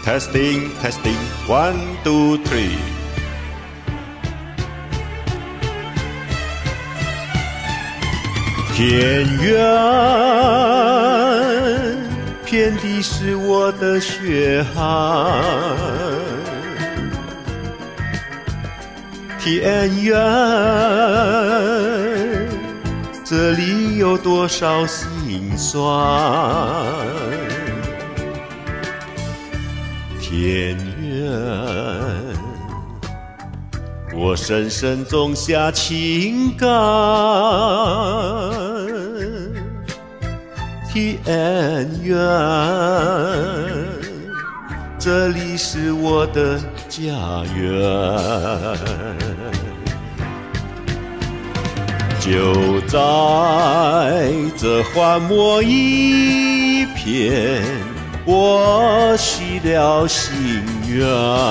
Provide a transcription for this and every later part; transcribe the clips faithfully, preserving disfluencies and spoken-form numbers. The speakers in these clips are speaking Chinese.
Testing, testing, one, two, three。田园遍地是我的血汗，田园这里有多少辛酸？田园，我深深种下情感。田园，这里是我的家园。就在这荒漠一片，我许了心愿，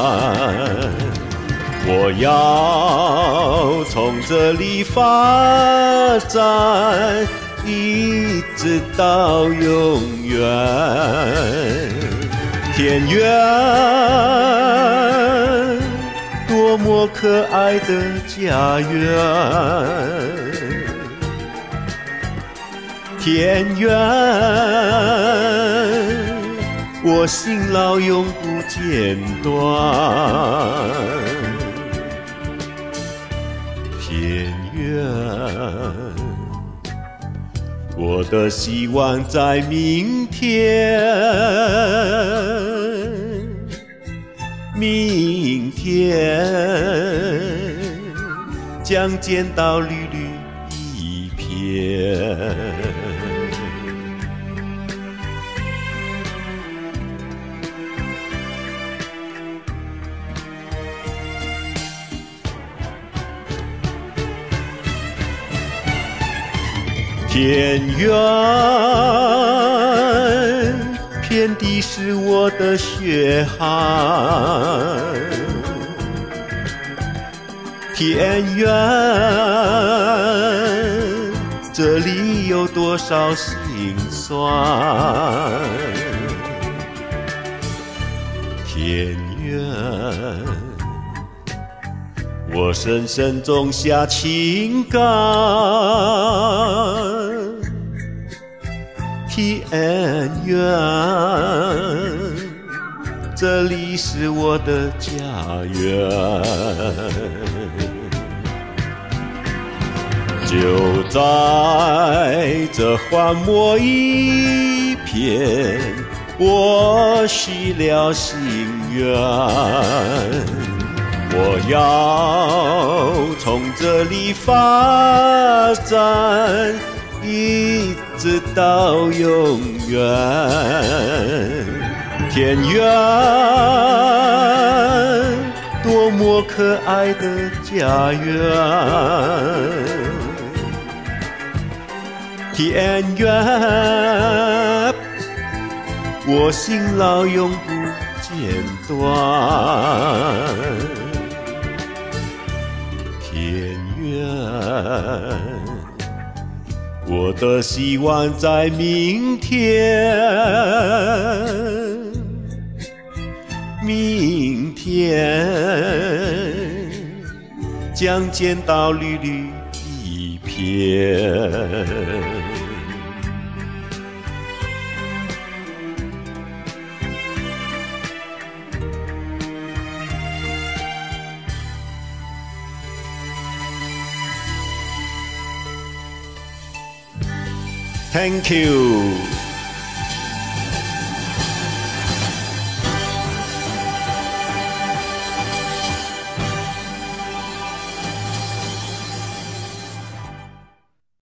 我要从这里发展，一直到永远。田园，多么可爱的家园。田园，我辛劳永不间断。田园，我的希望在明天，明天将见到绿绿一片。田园遍地是我的血汗，田园这里有多少辛酸？田园，我深深种下情感。田园，这里是我的家园。就在这荒漠一片，我许了心愿，我要从这里发展，一直到永远。田园，多么可爱的家园。田园，我辛劳永不间断。田园，我的希望在明天，明天将见到绿绿一片。Thank you.